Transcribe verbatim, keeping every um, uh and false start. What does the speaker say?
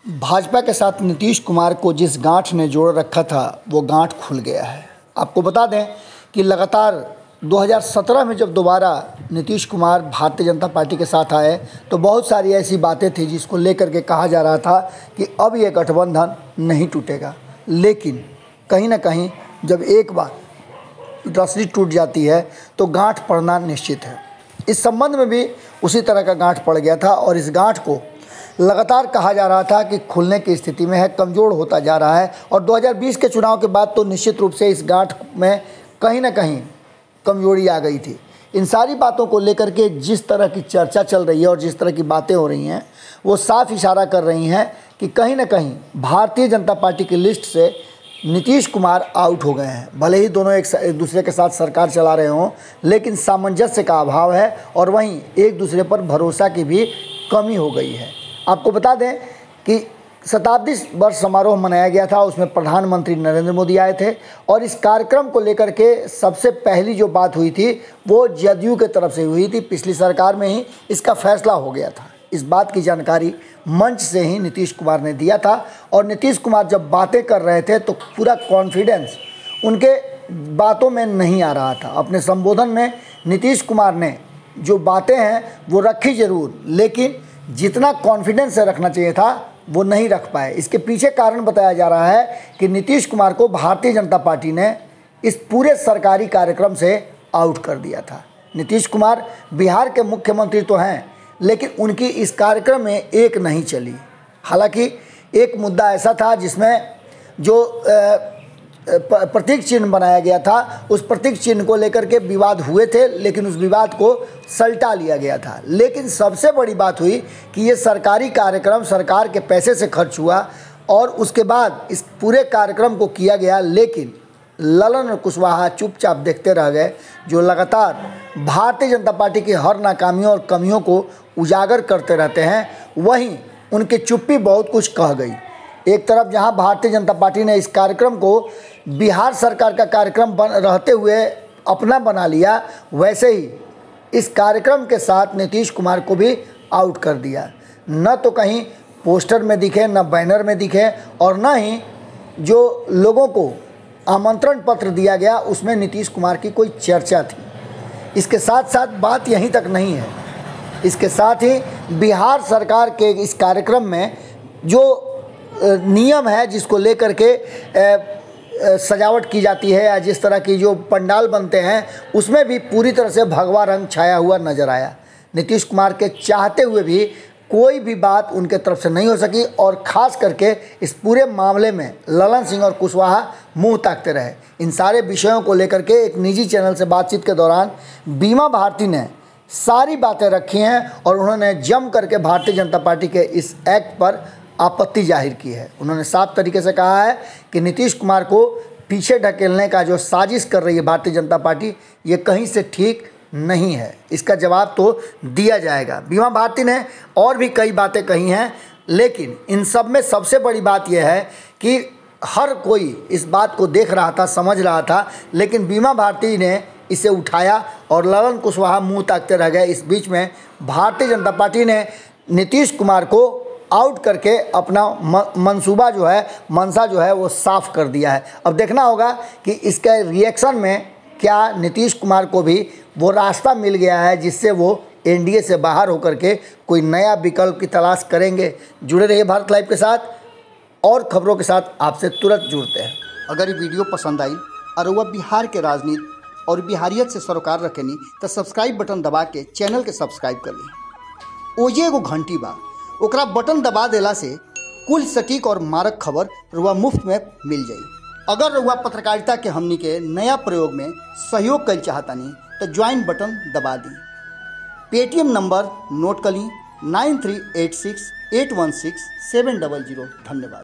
भाजपा के साथ नीतीश कुमार को जिस गांठ ने जोड़ रखा था वो गांठ खुल गया है। आपको बता दें कि लगातार दो हज़ार सत्रह में जब दोबारा नीतीश कुमार भारतीय जनता पार्टी के साथ आए तो बहुत सारी ऐसी बातें थी जिसको लेकर के कहा जा रहा था कि अब ये गठबंधन नहीं टूटेगा, लेकिन कहीं ना कहीं जब एक बार रस्सी टूट जाती है तो गांठ पड़ना निश्चित है। इस संबंध में भी उसी तरह का गांठ पड़ गया था और इस गांठ को लगातार कहा जा रहा था कि खुलने की स्थिति में है, कमज़ोर होता जा रहा है। और दो हज़ार बीस के चुनाव के बाद तो निश्चित रूप से इस गांठ में कहीं ना कहीं कमजोरी आ गई थी। इन सारी बातों को लेकर के जिस तरह की चर्चा चल रही है और जिस तरह की बातें हो रही हैं वो साफ इशारा कर रही हैं कि कहीं ना कहीं भारतीय जनता पार्टी की लिस्ट से नीतीश कुमार आउट हो गए हैं। भले ही दोनों एक, एक दूसरे के साथ सरकार चला रहे हों, लेकिन सामंजस्य का अभाव है और वहीं एक दूसरे पर भरोसा की भी कमी हो गई है। आपको बता दें कि शताब्दी वर्ष समारोह मनाया गया था, उसमें प्रधानमंत्री नरेंद्र मोदी आए थे और इस कार्यक्रम को लेकर के सबसे पहली जो बात हुई थी वो जदयू के तरफ से हुई थी। पिछली सरकार में ही इसका फैसला हो गया था। इस बात की जानकारी मंच से ही नीतीश कुमार ने दिया था और नीतीश कुमार जब बातें कर रहे थे तो पूरा कॉन्फिडेंस उनके बातों में नहीं आ रहा था। अपने संबोधन में नीतीश कुमार ने जो बातें हैं वो रखी ज़रूर, लेकिन जितना कॉन्फिडेंस से रखना चाहिए था वो नहीं रख पाए। इसके पीछे कारण बताया जा रहा है कि नीतीश कुमार को भारतीय जनता पार्टी ने इस पूरे सरकारी कार्यक्रम से आउट कर दिया था। नीतीश कुमार बिहार के मुख्यमंत्री तो हैं, लेकिन उनकी इस कार्यक्रम में एक नहीं चली। हालांकि एक मुद्दा ऐसा था जिसमें जो प्रतीक चिन्ह बनाया गया था, उस प्रतीक चिन्ह को लेकर के विवाद हुए थे, लेकिन उस विवाद को सलटा लिया गया था। लेकिन सबसे बड़ी बात हुई कि ये सरकारी कार्यक्रम सरकार के पैसे से खर्च हुआ और उसके बाद इस पूरे कार्यक्रम को किया गया, लेकिन ललन कुशवाहा चुपचाप देखते रह गए, जो लगातार भारतीय जनता पार्टी की हर नाकामियों और कमियों को उजागर करते रहते हैं। वहीं उनकी चुप्पी बहुत कुछ कह गई। एक तरफ जहां भारतीय जनता पार्टी ने इस कार्यक्रम को बिहार सरकार का कार्यक्रम बन रहते हुए अपना बना लिया, वैसे ही इस कार्यक्रम के साथ नीतीश कुमार को भी आउट कर दिया। न तो कहीं पोस्टर में दिखे, न बैनर में दिखे और न ही जो लोगों को आमंत्रण पत्र दिया गया उसमें नीतीश कुमार की कोई चर्चा थी। इसके साथ साथ बात यहीं तक नहीं है, इसके साथ ही बिहार सरकार के इस कार्यक्रम में जो नियम है जिसको लेकर के सजावट की जाती है या जिस तरह की जो पंडाल बनते हैं उसमें भी पूरी तरह से भगवा रंग छाया हुआ नजर आया। नीतीश कुमार के चाहते हुए भी कोई भी बात उनके तरफ से नहीं हो सकी और ख़ास करके इस पूरे मामले में ललन सिंह और कुशवाहा मुंह ताकते रहे। इन सारे विषयों को लेकर के एक निजी चैनल से बातचीत के दौरान बीमा भारती ने सारी बातें रखी हैं और उन्होंने जम करके भारतीय जनता पार्टी के इस एक्ट पर आपत्ति जाहिर की है। उन्होंने साफ तरीके से कहा है कि नीतीश कुमार को पीछे ढकेलने का जो साजिश कर रही है भारतीय जनता पार्टी, ये कहीं से ठीक नहीं है। इसका जवाब तो दिया जाएगा। बीमा भारती ने और भी कई बातें कही हैं, लेकिन इन सब में सबसे बड़ी बात यह है कि हर कोई इस बात को देख रहा था, समझ रहा था, लेकिन बीमा भारती ने इसे उठाया और ललन कुशवाहा मुँह ताकते रह गए। इस बीच में भारतीय जनता पार्टी ने नीतीश कुमार को आउट करके अपना मंसूबा जो है, मंशा जो है वो साफ कर दिया है। अब देखना होगा कि इसके रिएक्शन में क्या नीतीश कुमार को भी वो रास्ता मिल गया है जिससे वो एनडीए से बाहर होकर के कोई नया विकल्प की तलाश करेंगे। जुड़े रहिए भारत लाइव के साथ और खबरों के साथ आपसे तुरंत जुड़ते हैं। अगर ये वीडियो पसंद आई और वह बिहार के राजनीति और बिहारियत से सरोकार रखेनी तो सब्सक्राइब बटन दबा के चैनल के सब्सक्राइब कर ली। ओजे एगो घंटी बा, ओकरा बटन दबा देला से कुल सटीक और मारक खबर रुआ मुफ्त में मिल जाई। अगर रुआ पत्रकारिता के हमनी के नया प्रयोग में सहयोग कर चाहतानी तो ज्वाइन बटन दबा दी। पेटीएम नंबर नोट कर ली nine three eight six eight one six seven double zero. धन्यवाद।